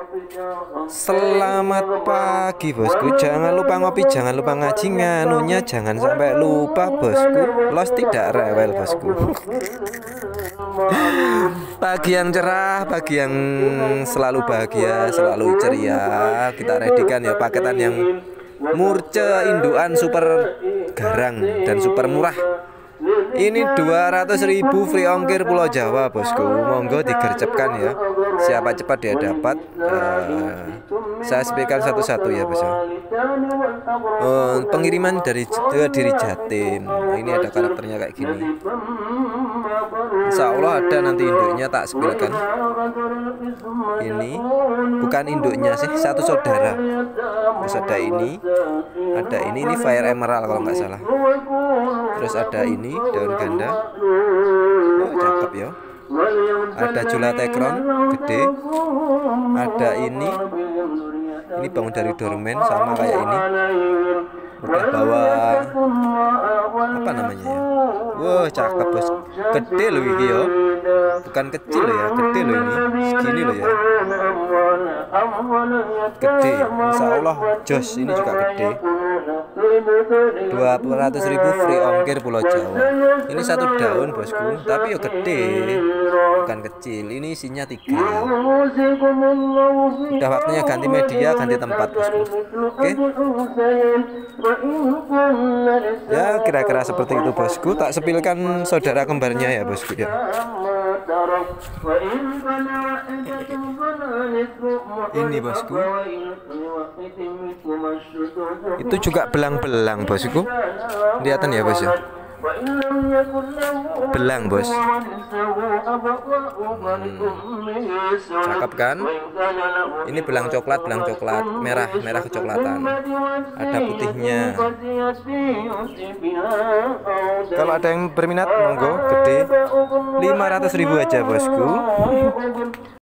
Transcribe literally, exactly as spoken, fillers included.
Selamat pagi bosku. Jangan lupa ngopi, jangan lupa ngaji, nganunya jangan sampai lupa bosku. Los tidak rewel bosku. Pagi yang cerah, pagi yang selalu bahagia, selalu ceria. Kita readykan ya paketan yang murce induan super garang dan super murah. Ini dua ratus ribu free ongkir Pulau Jawa bosku. Monggo digercepkan ya. Siapa cepat dia dapat. uh, Saya sepikan satu-satu ya bos. uh, Pengiriman dari diri Jatim. Nah, ini ada karakternya kayak gini. Insya Allah ada nanti induknya, tak sepilkan. Ini bukan induknya sih, satu saudara. Terus ada ini, ada ini, ini Fire Emerald kalau nggak salah. Terus ada ini daun ganda. Oh cakep ya. Ada Julatekron gede. Ada ini, ini bangun dari dormen sama kayak ini. Udah bawa apa namanya ya? Wah cakep bos, gede loh ini ya, bukan kecil loh ya, gede loh ini, segini loh ya, gede. Insya Allah jos, ini juga gede. Dua ratus ribu free ongkir Pulau Jawa. Ini satu daun bosku, tapi yo gede, bukan kecil. Ini isinya tiga. Udah waktunya ganti media, ganti tempat bosku. Oke, ya kira-kira seperti itu bosku. Tak sepilkan saudara kembarnya ya bosku ya. Ini bosku, itu juga belang-belang bosku. Kelihatan ya bos ya, belang bos. hmm. Cakep kan? Ini belang coklat, belang coklat merah, merah kecoklatan. Ada putihnya. Kalau ada yang berminat monggo, gede lima ratus ribu aja bosku.